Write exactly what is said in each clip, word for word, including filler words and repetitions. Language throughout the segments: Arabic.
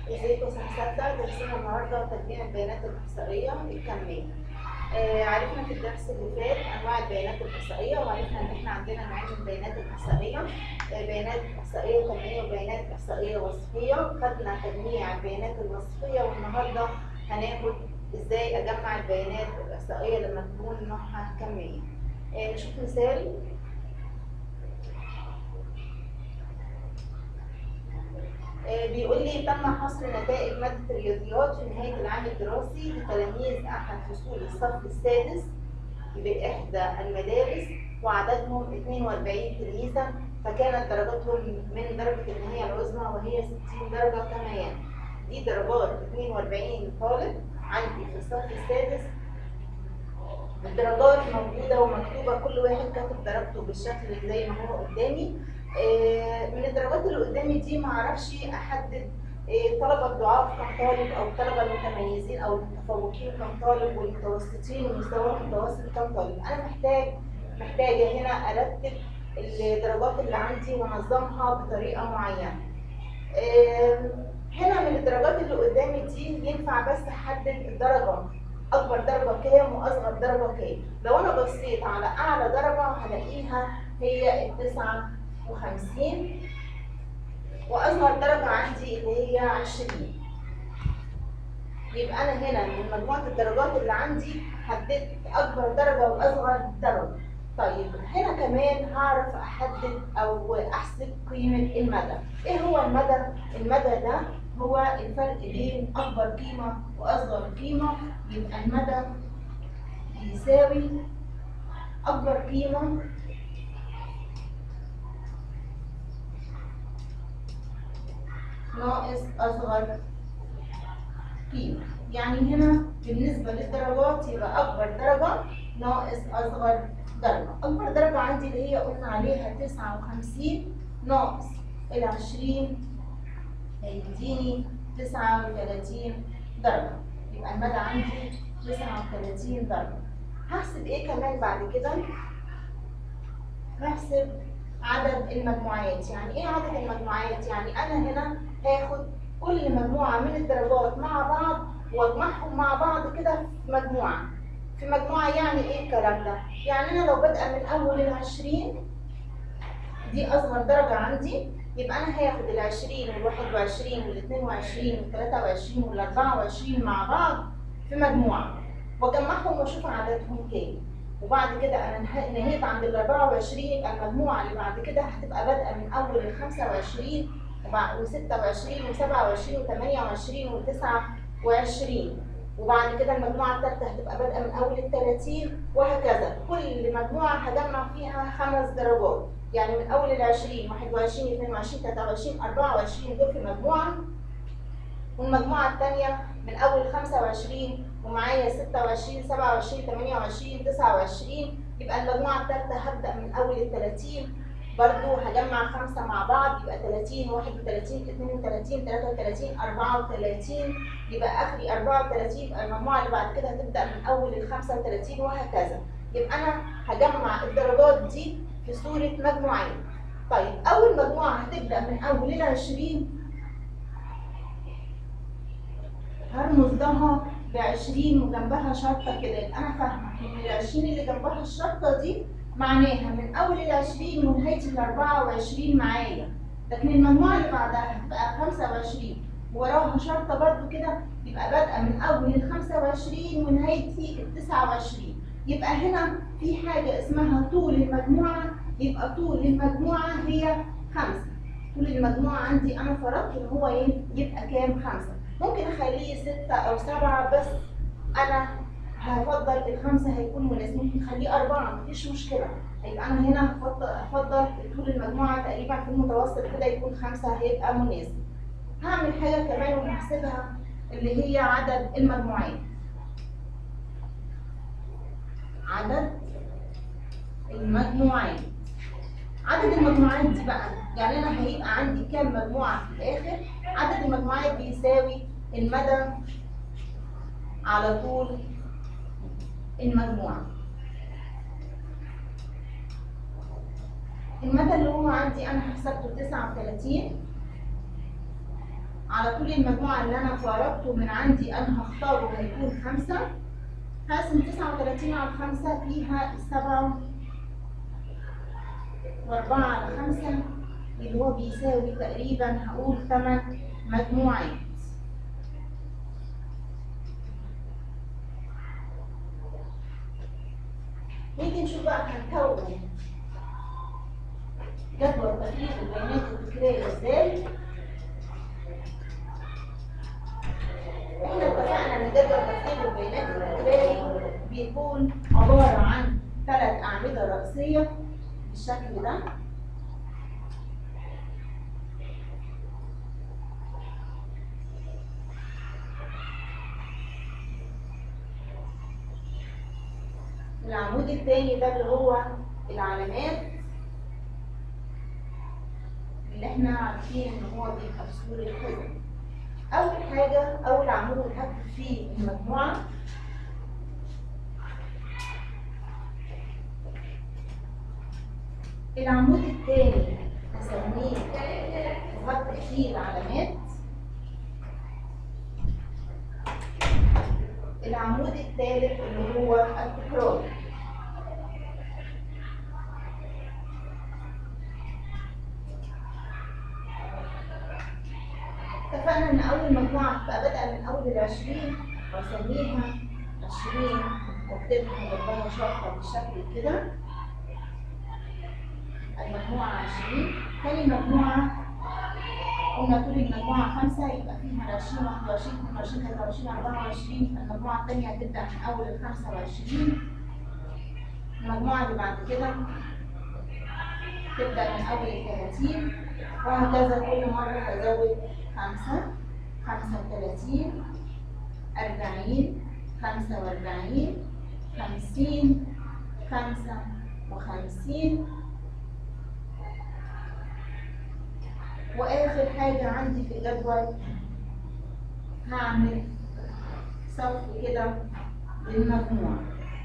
ازيكم سنة درسنا النهارده تجميع البيانات الإحصائية الكمية. آه عرفنا في الدرس اللي فات أنواع البيانات الإحصائية، وعرفنا إن إحنا عندنا نوعين من البيانات الإحصائية، آه بيانات إحصائية كمية وبيانات إحصائية وصفية. خدنا تجميع البيانات الوصفية، والنهارده هناخد إزاي أجمع البيانات الإحصائية لما تكون نوعها كمية. آه نشوف مثال. بيقول لي تم حصر نتائج مادة الرياضيات في نهاية العام الدراسي لتلاميذ أحد فصول الصف السادس بإحدى المدارس، وعددهم اثنين وأربعين تلميذا، فكانت درجاتهم من درجة النهاية العظمى وهي ستين درجة كما يلي. دي درجات اثنين وأربعين طالب عندي في الصف السادس. الدرجات موجودة ومكتوبة، كل واحد كاتب درجته بالشكل اللي زي ما هو قدامي. من الدرجات اللي قدامي دي معرفش احدد طلبه الضعاف كم طالب، او الطلبه المتميزين او المتفوقين كم طالب، والمتوسطين والمستوى المتوسط كم طالب. انا محتاج محتاجه هنا ارتب الدرجات اللي عندي وانظمها بطريقه معينه. هنا من الدرجات اللي قدامي دي ينفع بس احدد الدرجه، اكبر درجه كام واصغر درجه كام. لو انا بصيت على اعلى درجه هلاقيها هي التسعة وخمسين، واصغر درجه عندي اللي هي عشرين. يبقى انا هنا من مجموعه الدرجات اللي عندي حددت اكبر درجه واصغر درجه. طيب هنا كمان هعرف احدد او احسب قيمه المدى. ايه هو المدى؟ المدى ده هو الفرق بين اكبر قيمه واصغر قيمه. يبقى المدى بيساوي اكبر قيمه ناقص اصغر قيمه. يعني هنا بالنسبه للدرجات يبقى اكبر درجه ناقص اصغر درجه. اكبر درجه عندي اللي هي قلنا عليها تسعة وخمسين ناقص ال عشرين هيديني تسعة وثلاثين درجه. يبقى المدى عندي تسعة وثلاثين درجه. هحسب ايه كمان بعد كده؟ هحسب عدد المجموعات. يعني ايه عدد المجموعات؟ يعني انا هنا هاخد كل مجموعه من الدرجات مع بعض واجمعهم مع بعض كده في مجموعه في مجموعه. يعني ايه الكلام ده؟ يعني انا لو بادئه من اول ال عشرين، دي اصغر درجه عندي، يبقى انا هاخد ال عشرين وال واحد وعشرين وال اثنين وعشرين وال ثلاثة وعشرين وال أربعة وعشرين مع بعض في مجموعه واجمعهم واشوف عددهم كام. وبعد كده انا نهيت عند ال أربعة وعشرين، يبقى المجموعه اللي بعد كده هتبقى بادئه من اول ال خمسة وعشرين وستة وعشرين وسبعة وعشرين وثمانية وعشرين وتسعة وعشرين، وبعد كده المجموعه الثالثه هتبقى بادئه من اول ال ثلاثين، وهكذا. كل مجموعه هجمع فيها خمس درجات. يعني من اول ال عشرين واحد وعشرين اثنين وعشرين ثلاثة وعشرين أربعة وعشرين دول في مجموعه، والمجموعه الثانيه من اول خمسة وعشرين ومعايا ستة وعشرين سبعة وعشرين ثمانية وعشرين تسعة وعشرين. يبقى المجموعه الثالثه هبدا من اول ال ثلاثين، برضو هجمع خمسه مع بعض يبقى ثلاثين واحد وثلاثين اثنين وثلاثين ثلاثة وثلاثين أربعة وثلاثين، يبقى اخري أربعة وثلاثين. يبقى المجموعه اللي بعد كده هتبدا من اول ال خمسة وثلاثين، وهكذا. يبقى انا هجمع الدرجات دي في صوره مجموعات. طيب اول مجموعه هتبدا من اول ال عشرين، هرمز لها ب عشرين وجنبها شرطه كده. يبقى انا فاهمه ان ال عشرين اللي جنبها الشرطه دي معناها من اول ال عشرين ونهايه ال أربعة وعشرين معايا. لكن المجموعه اللي بعدها هتبقى خمسة وعشرين وراها شرطه برده كده، يبقى بادئه من اول ال خمسة وعشرين ونهايتي ال تسعة وعشرين. يبقى هنا في حاجه اسمها طول المجموعه. يبقى طول المجموعه هي خمسة. طول المجموعه عندي انا فرضت ان هو ايه؟ يبقى كام؟ خمسة. ممكن اخليه ستة او سبعة، بس انا هفضل الخمسة هيكون مناسب. ممكن اخليه أربعة، مفيش مشكلة. يبقى انا هنا هفضل طول المجموعة تقريبا في المتوسط كده يكون خمسة، هيبقى مناسب. هعمل حاجة كمان وهحسبها اللي هي عدد المجموعات. عدد المجموعات عدد المجموعات دي بقى، يعني انا هيبقى عندي كام مجموعة في الاخر؟ عدد المجموعات بيساوي المدى على طول المجموعة. المدى اللي هو عندي انا حسبته تسعة وثلاثين على طول المجموعة اللي أنا فرضته من عندي أنا هختاره هيكون خمسة. هقسم تسعة وتلاتين على خمسة فيها سبعة وأربعة على خمسة اللي هو بيساوي تقريبا هقول تمن مجموعات. نيجي نشوف بقى هنكون جدول تخليق البيانات التكرارية ازاي. احنا اتفقنا ان جدول تخليق البيانات التكراري بيكون عبارة عن ثلاث أعمدة رئيسية بالشكل ده. العمود الثاني ده اللي هو العلامات اللي احنا عارفين ان هو بيبقى بصورة كده. اول حاجة اول عمود هنكتب فيه المجموعة العمود الثاني هسميه هكتب فيه العلامات. العمود الثالث اللي هو التكرار. اتفقنا ان اول مجموعه تبقى بادئه من اول العشرين واسميها عشرين واكتبها جنبها شرطه بالشكل كده. المجموعه عشرين. ثاني مجموعه قلنا طول المجموعه خمسه يبقى فيها عشرين واحد وعشرين اثنين وعشرين ثلاثة وعشرين أربعة وعشرين. المجموعه الثانيه هتبدا من اول ال خمسة وعشرين. المجموعه اللي بعد كده تبدا من اول ال ثلاثين وهكذا كل مره هزود خمسة خمسة وثلاثين أربعين خمسة وأربعين خمسين خمسة وخمسين. وآخر حاجة عندي في الجدول هعمل صف كده للمجموعة.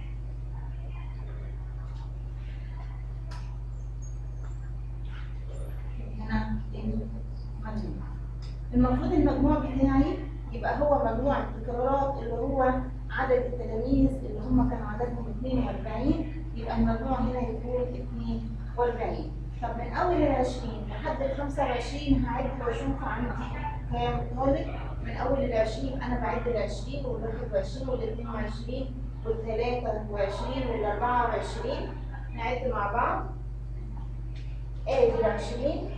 هنا المجموعة المفروض المجموع بتاعي يبقى هو مجموع التكرارات اللي هو عدد التلاميذ اللي هم كان عددهم اثنين وأربعين. يبقى المجموع هنا يكون اثنين وأربعين. طب من اول ال عشرين لحد ال خمسة وعشرين هعد واشوف عندي كام طالب. من اول ال عشرين انا بعد ال عشرين وال واحد وعشرين وال اثنين وعشرين وال ثلاثة وعشرين وال أربعة وعشرين. نعد مع بعض. ادي ال عشرين.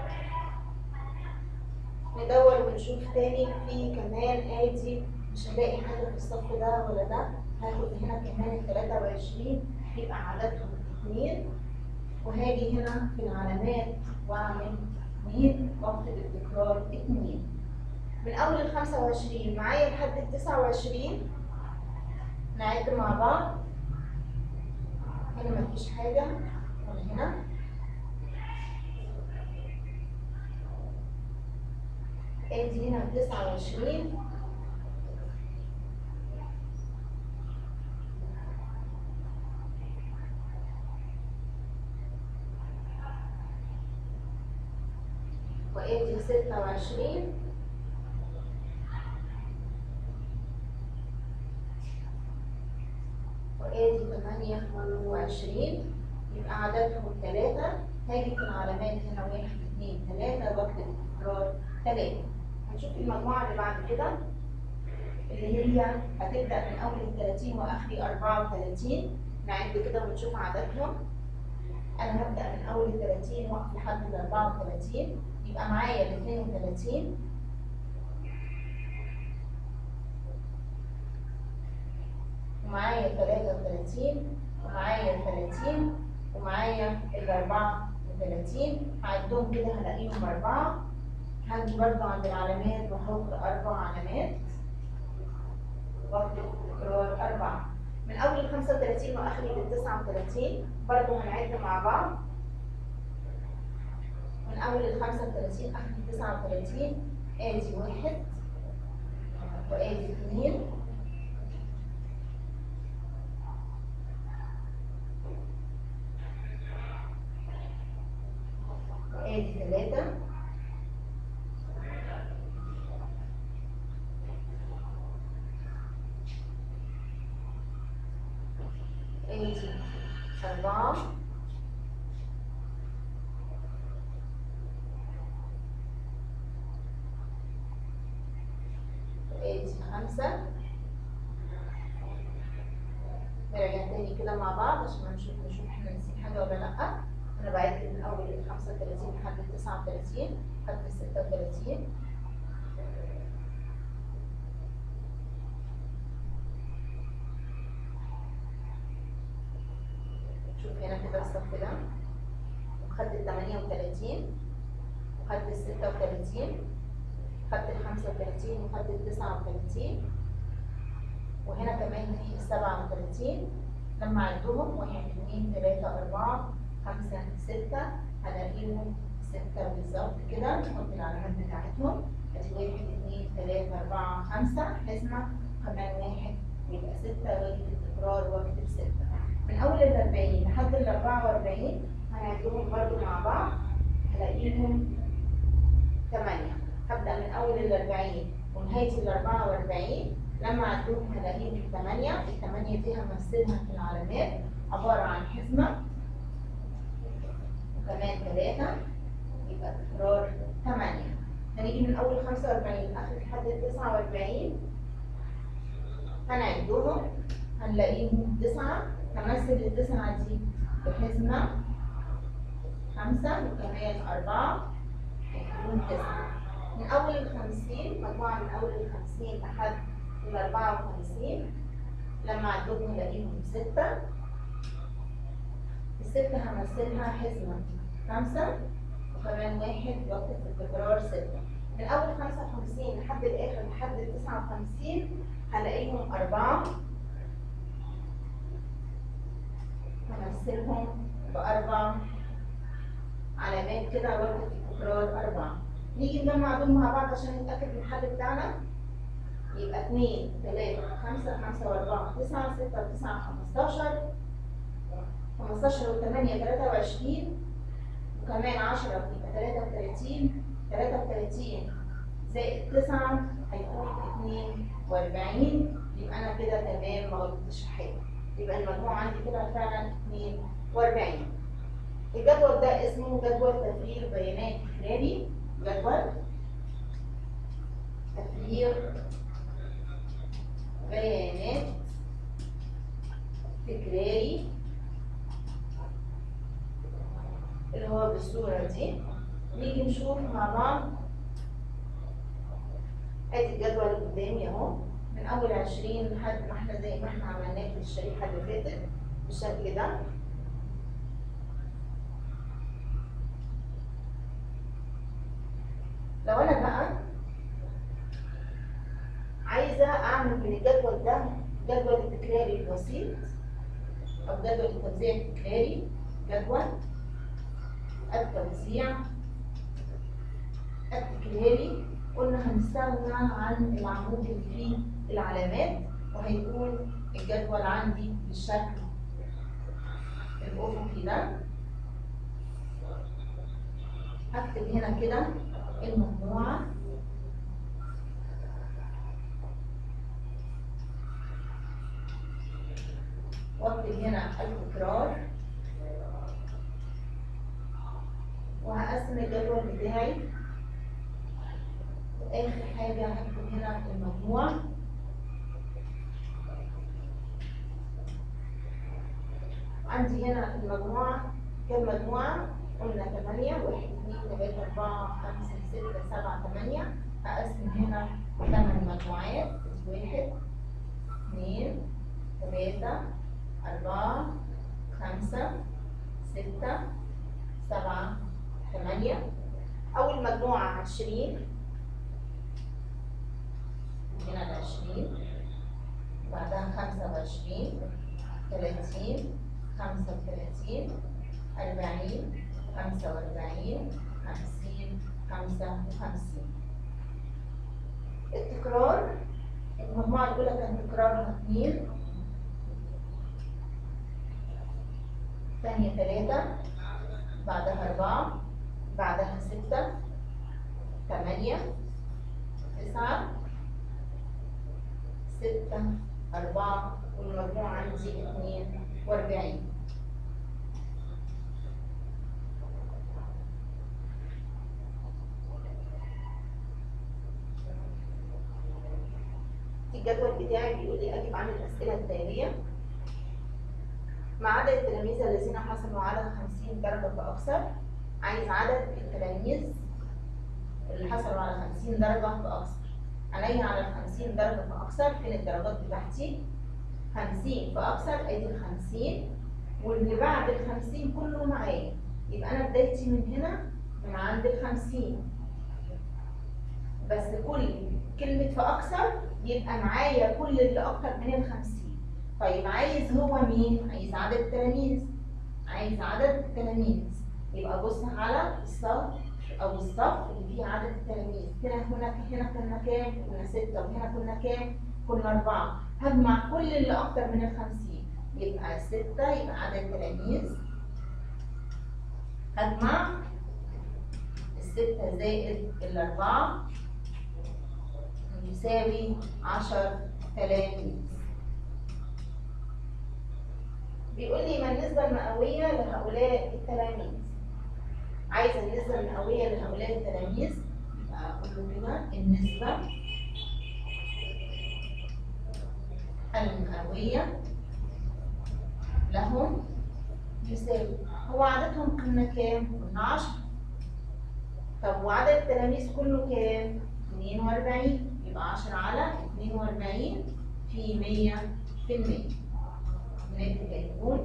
ندور ونشوف تاني في كمان ادي مش هنلاقي حاجه في الصف ده ولا ده. هاخد هنا كمان ال ثلاثة وعشرين يبقى عددهم اثنين. وهاجي هنا في العلامات واعمل اثنين واكتب التكرار اثنين. من اول ال خمسة وعشرين معايا لحد ال تسعة وعشرين نعد مع بعض. هنا مفيش حاجه ولا هنا. ادي هنا تسعة وعشرين وادي ستة وعشرين وادي ثمانية وعشرين. يبقى عددهم ثلاثة. هاجي في العلامات هنا واحد اثنين ثلاثة واكتب التكرار ثلاثة. هنشوف المجموعة اللي بعد كده اللي هي هتبدأ من أول ال ثلاثين وآخري أربعة وثلاثين. نعد كده ونشوف عددهم. أنا هبدأ من أول ال ثلاثين وأقف لحد ال أربعة وثلاثين. يبقى معايا ال اثنين وثلاثين ومعايا ال ثلاثة وثلاثين ومعايا ال ثلاثين ومعايا ال أربعة وثلاثين. هعدهم كده هلاقيهم أربعة. هاجي برضه عند العلامات واحط أربع علامات واكتب تكرار أربعة. من أول ال خمسة وثلاثين وآخري ال تسعة وثلاثين برضه هنعد مع بعض. من أول ال خمسة وثلاثين آخري ال تسعة وثلاثين آدي واحد وآدي اثنين وآدي ثلاثة أربعة، ادي خمسة. نراجع تاني كده مع بعض عشان نشوف نشوف احنا ناسيين حاجة ولا لأ. أنا بعد من أول ال خمسة وتلاتين لحد ال تسعة وتلاتين لحد ال ستة وتلاتين. شوف هنا كده الصف ده، وخدت ال تمانية وتلاتين وخدت ال ستة وتلاتين، خدت ال خمسة وتلاتين وخدت ال تسعة وتلاتين، وهنا كمان في ال سبعة وتلاتين. لما عدهم واحد اتنين تلاتة أربعة خمسة ستة هلاقيهم ستة بالظبط كده. نحط العلامات بتاعتهم، ادي واحد اتنين تلاتة أربعة خمسة، حزمة كمان واحد يبقى ستة، واجب التكرار واكتب ستة. من أول ال أربعين لحد ال أربعة وأربعين هنعدهم برضو مع بعض، هلاقيهم تمانية. هبدأ من أول ال أربعين ونهاية ال أربعة وأربعين، لما عدهم هلاقيهم تمانية. التمانية دي همثلها في العلامات عبارة عن حزمة وكمان تلاتة، يبقى تكرار تمانية. هنيجي من أول خمسة وأربعين لآخر لحد ال تسعة وأربعين هنعدهم هنلاقيهم تسعة. همثل التسعة دي بحزمة خمسة وكمان أربعة يكون تسعة. من أول الخمسين، مجموعة من أول الخمسين لحد ال أربعة وخمسين، لما عدهم هلاقيهم ستة. الستة همثلها حزمة خمسة وكمان واحد واكتب في التكرار ستة. من أول خمسة وخمسين لحد الآخر لحد ال تسعة وخمسين هلاقيهم أربعة، همثلهم بأربع علامات كده واكتب في التكرار أربعة. نيجي نجمع دول مع بعض عشان نتأكد من الحل بتاعنا. يبقى اتنين تلاتة خمسة خمسة وأربعة تسعة ستة وتسعة خمستاشر، خمستاشر وتمانية تلاتة وعشرين، وكمان عشرة يبقى تلاتة وتلاتين. تلاتة وتلاتين زائد تسعة هيكون اتنين وأربعين. يبقى أنا كده تمام ما غلطتش حاجة. يبقى المجموع عندي كده فعلا اتنين وأربعين. الجدول ده اسمه جدول تفريغ بيانات تكراري. جدول تفريغ بيانات تكراري اللي هو بالصورة دي. نيجي نشوف مع بعض. ادي الجدول اللي قدامي اهو، من اول عشرين لحد ما احنا زي ما احنا عملناه في الشريحة اللي فاتت بالشكل ده. لو انا بقى عايزة اعمل من الجدول ده جدول التكراري البسيط او جدول التوزيع التكراري، جدول التوزيع التكراري، قلنا هنستغنى عن العمود اللي فيه العلامات وهيكون الجدول عندي بالشكل الافقي ده. هكتب هنا كده المجموعة واكتب هنا التكرار، وهقسم الجدول بتاعي. واخر حاجة هكتب هنا المجموع. عندي هنا المجموعة كم مجموعة؟ قلنا تمانية، واحد اتنين تلاتة أربعة خمسة ستة سبعة تمانية. هقسم هنا تمن مجموعات، واحد اتنين تلاتة أربعة خمسة ستة سبعة تمانية. أول مجموعة عشرين، هنا العشرين، بعدها خمسة وعشرين، تلاتين، خمسة وتلاتين، أربعين، خمسة وأربعين، خمسين، خمسة وخمسين. التكرار المجموعة الأولى كان تكرارها اتنين، الثانية تلاتة، بعدها أربعة، بعدها ستة، تمانية، تسعة، ستة، أربعة، والمجموع عندي اتنين وأربعين. الجدول بتاعي بيقول لي أجب عن الأسئلة التالية: ما عدد التلاميذ الذين حصلوا على خمسين درجة فأكثر. عايز عدد التلاميذ اللي حصلوا على خمسين درجة فأكثر. عليا على خمسين درجة فأكثر، فين الدرجات بتاعتي؟ خمسين فأكثر، أدي الخمسين، واللي بعد الخمسين كله معايا. يبقى أنا بدايتي من هنا من عند الخمسين، بس كل كلمة فأكثر يبقى معايا كل اللي أكتر من الخمسين. طيب عايز هو مين؟ عايز عدد التلاميذ. عايز عدد التلاميذ، يبقى بص على الصف أو الصف اللي فيه عدد التلاميذ. هنا هنا هنا كنا كام؟ كنا ستة، وهنا كنا كام؟ كنا أربعة. هجمع كل اللي أكتر من الخمسين، يبقى ستة، يبقى عدد التلاميذ. هجمع الستة زائد الأربعة يساوي عشر تلاميذ. بيقول لي ما النسبة المئوية لهؤلاء التلاميذ. عايزة النسبة المئوية لهؤلاء التلاميذ، يبقى أقول له كده النسبة المئوية لهم يساوي، هو عددهم كنا كام؟ كنا عشرة. طب وعدد التلاميذ كله كام؟ اتنين وأربعين، يبقى عشرة على اتنين وأربعين في مية في المية. الناتج هيكون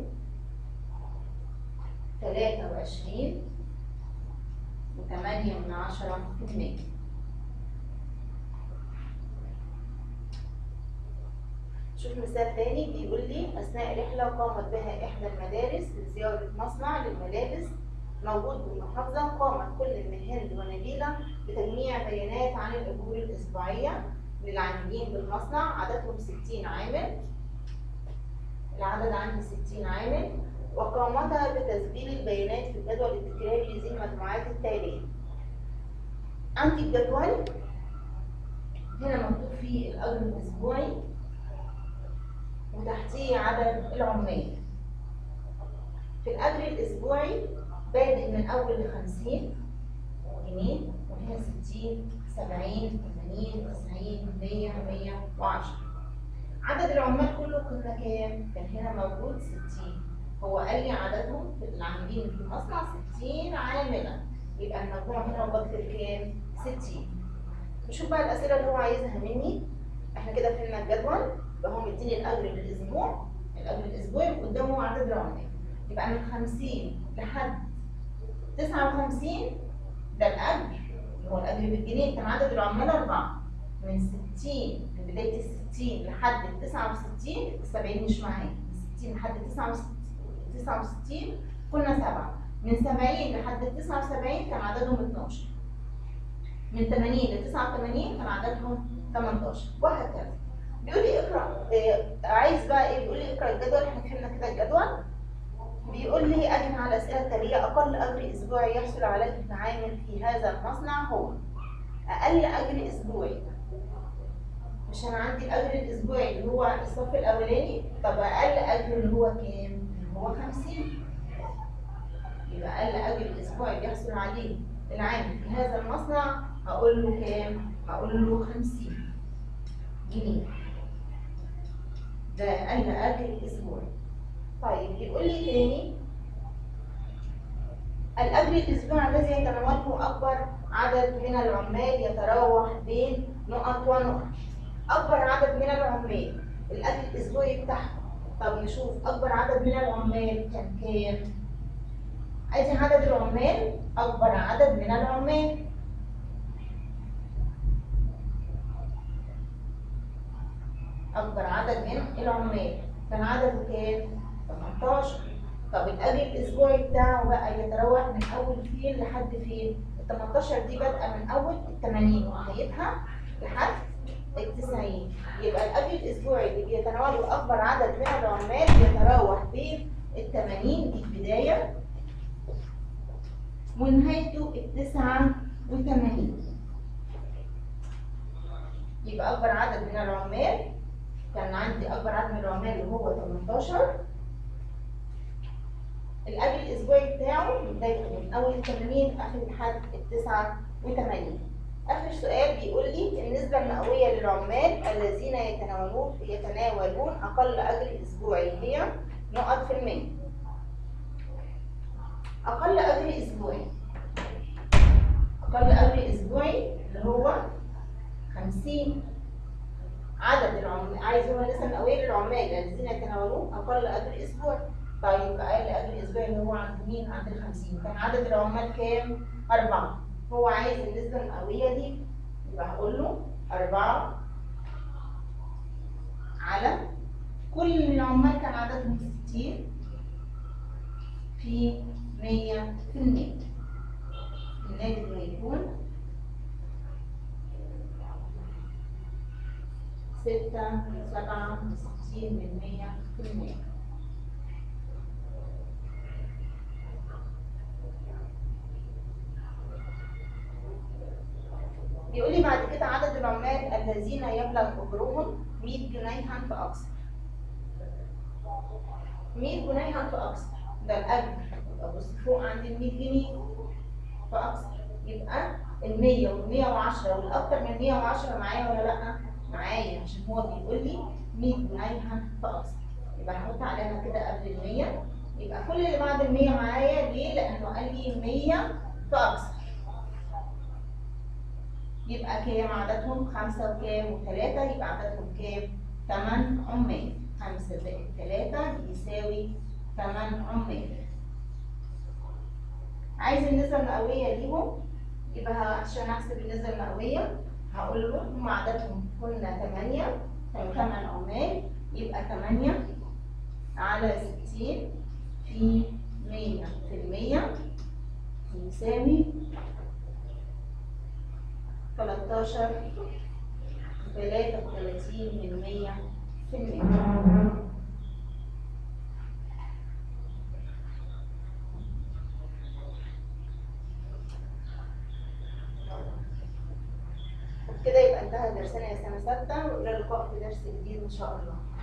تلاتة وعشرين وتمانية من عشرة في المية. شوف مثال تاني بيقول لي أثناء رحلة قامت بها إحدى المدارس لزيارة مصنع للملابس موجود بالمحافظة، قامت كل من هند ونبيلة بتجميع بيانات عن الأجور الأسبوعية للعاملين بالمصنع، عددهم ستين عامل. العدد عندي ستين عامل، وقامتا بتسجيل البيانات في الجدول التكراري لذي المجموعات التالية. عندي الجدول هنا مكتوب فيه الأجر الأسبوعي وتحتيه عدد العمال. في الأجر الأسبوعي بادئ من أول خمسين جنيه، وهنا ستين، سبعين، ثمانين، تسعين، مية، مية وعشرة. عدد العمال كله كنا كام؟ كان هنا موجود ستين. هو قال لي عددهم في العاملين في المصنع ستين عاملا، يبقى المجموع هنا بكتب كام؟ ستين. نشوف بقى الأسئلة اللي هو عايزها مني. احنا كده فهمنا الجدول، يبقى هو مديني الأجر للأسبوع، الأجر الأسبوعي وقدامه عدد العمال. يبقى من خمسين لحد تسعة وخمسين ده الأجر اللي هو الأجر بالجنيه، كان عدد العمال أربعة. من ستين من بداية الستين لحد التسعة وستين، السبعين مش معايا، من ستين لحد تسعة وستين كنا سبعة. من سبعين لحد التسعة وسبعين كان عددهم اتناشر. من ثمانين لتسعة وثمانين كان عددهم تمنتاشر، وهكذا. بيقول لي اقرا، إيه عايز بقى ايه؟ بيقول لي اقرا الجدول. احنا فهمنا كده الجدول. بيقول لي اجمع على الاسئله التاليه: اقل اجر اسبوعي يحصل عليه العامل في هذا المصنع هو. اقل اجر اسبوعي، مش انا عندي الاجر الاسبوعي اللي هو الصف الاولاني، طب اقل اجر اللي هو كام؟ اللي هو خمسين. يبقى اقل اجر اسبوعي بيحصل عليه العامل في هذا المصنع هقول له كام؟ هقول له خمسين جنيه. ده اقل اجر اسبوعي. طيب يقول لي تاني: الاجر الاسبوعي الذي يتناوله اكبر عدد من العمال يتراوح بين نقط ونقط. اكبر عدد من العمال الاجر الاسبوعي بتاعهم. طب نشوف اكبر عدد من العمال كان كام؟ ادي عدد العمال، اكبر عدد من العمال اكبر عدد من العمال كان عدده كام؟ تمنتاشر. طب الاجر الاسبوعي بتاعه بقى يتراوح من اول فين لحد فين؟ ال تمنتاشر دي بادئه من اول ال ثمانين ونهايتها لحد ال تسعين. يبقى الاجر الاسبوعي اللي بيتناوله اكبر عدد من العمال يتراوح بين ال ثمانين البدايه ونهايته ال تسعة وثمانين. يبقى اكبر عدد من العمال كان عندي اكبر عدد من العمال اللي هو تمنتاشر. الاجر الاسبوعي بتاعه بدايته من اول ثمانين اخر لحد ال تسعة وثمانين. اخر سؤال بيقول لي النسبة المئوية للعمال الذين يتناولون يتناولون أقل أجر أسبوعي هي نقط في المية. أقل أجر أسبوعي أقل أجر أسبوعي اللي هو خمسين. عدد العمال عايز هو النسبة المئوية للعمال الذين يتناولون أقل أجر أسبوعي. طيب أقل أجر أسبوعي اللي هو عند مين؟ عند ال خمسين. كان عدد العمال كام؟ أربعة. هو عايز النسبة المئوية دي، يبقى هقول له أربعة على كل العمال كان عددهم ستين في مية في المية. الناتج هيكون ستة سبعة وستين من مية في المية. بيقول لي بعد كده عدد العمال الذين يبلغ أجرهم مية جنيها فأكثر. مية جنيها فأكثر ده الأجر. يبقى بص فوق عندي ال مية جنيه فأكثر، يبقى ال مية وال مية وعشرة والأكثر من مية وعشرة معايا ولا لأ؟ معايا، عشان هو بيقول لي مية جنيها فأكثر. يبقى هحط علامة كده قبل ال مية، يبقى كل اللي بعد ال مية معايا. ليه؟ لأنه قال لي مية فأكثر. يبقى كام عددهم؟ خمسة وكام وثلاثة، يبقى عددهم كام؟ تمن عمال. خمسة زائد ثلاثة يساوي تمن عمال. عايز النسبة المئوية ليهم، يبقى عشان أحسب النسبة المئوية هقول له هم عددهم كنا تمانية، كانوا تمن عمال، يبقى تمانية على ستين في مية في المية يساوي تلاتاشر تلاتة وتلاتين من مية في المية. وبكده يبقى انتهى درسنا يا سنة ستة، وإلى اللقاء في درس جديد إن شاء الله.